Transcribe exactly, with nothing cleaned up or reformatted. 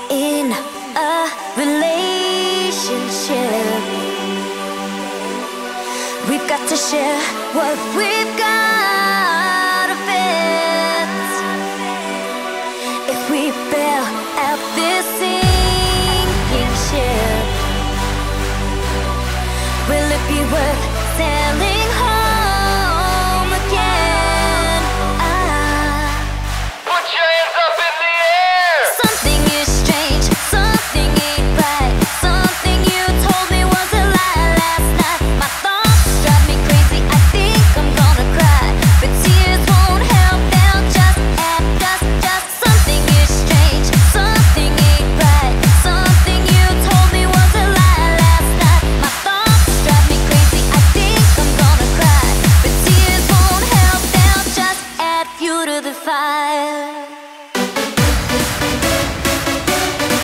in a relationship. We've got to share what we've got of it. If we bail out this